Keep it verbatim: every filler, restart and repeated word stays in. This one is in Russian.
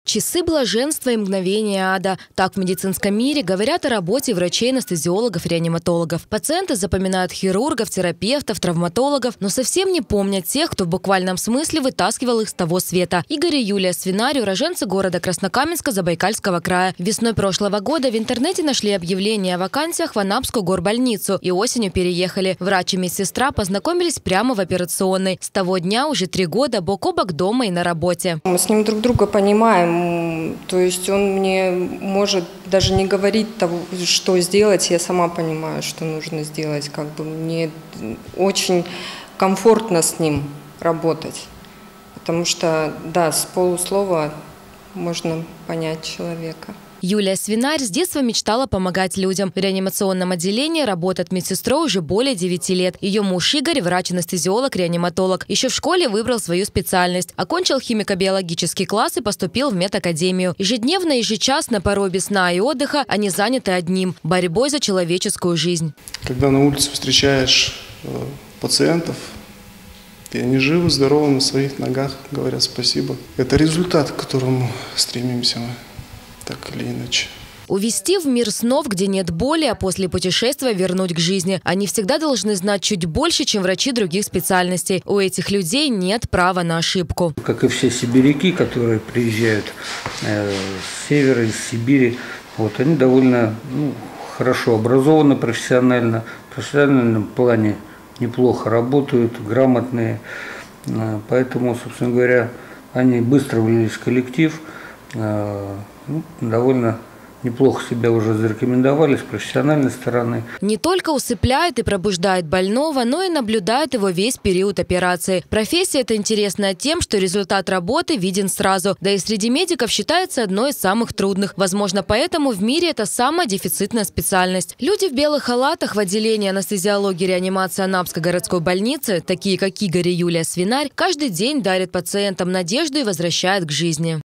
Часы блаженства и мгновения ада. Так в медицинском мире говорят о работе врачей, анестезиологов и реаниматологов. Пациенты запоминают хирургов, терапевтов, травматологов, но совсем не помнят тех, кто в буквальном смысле вытаскивал их с того света. Игорь и Юлия Свинарь – уроженцы города Краснокаменска Забайкальского края. Весной прошлого года в интернете нашли объявление о вакансиях в Анапскую горбольницу и осенью переехали. Врач и медсестра познакомились прямо в операционной. С того дня уже три года бок о бок дома и на работе. Мы с ним друг друга понимаем. То есть он мне может даже не говорить того, что сделать, я сама понимаю, что нужно сделать. Как бы мне очень комфортно с ним работать, потому что, да, с полуслова можно понять человека. Юлия Свинарь с детства мечтала помогать людям. В реанимационном отделении работает медсестрой уже более девяти лет. Ее муж Игорь – врач-анестезиолог, реаниматолог. Еще в школе выбрал свою специальность. Окончил химико-биологический класс и поступил в медакадемию. Ежедневно, ежечасно, порой без сна и отдыха, они заняты одним – борьбой за человеческую жизнь. Когда на улице встречаешь пациентов, и они живы, здоровы, на своих ногах, говорят спасибо. Это результат, к которому стремимся мы. Так или иначе. Увести в мир снов, где нет боли, а после путешествия вернуть к жизни. Они всегда должны знать чуть больше, чем врачи других специальностей. У этих людей нет права на ошибку. Как и все сибиряки, которые приезжают э, с севера, из Сибири, вот, они довольно ну, хорошо образованы профессионально, в профессиональном плане неплохо работают, грамотные. Э, поэтому, собственно говоря, они быстро влились в коллектив. Э, Ну, довольно неплохо себя уже зарекомендовали с профессиональной стороны. Не только усыпляет и пробуждает больного, но и наблюдает его весь период операции. Профессия эта интересна тем, что результат работы виден сразу. Да и среди медиков считается одной из самых трудных. Возможно, поэтому в мире это самая дефицитная специальность. Люди в белых халатах в отделении анестезиологии и реанимации Анапской городской больницы, такие как Игорь и Юлия Свинарь, каждый день дарят пациентам надежду и возвращают к жизни.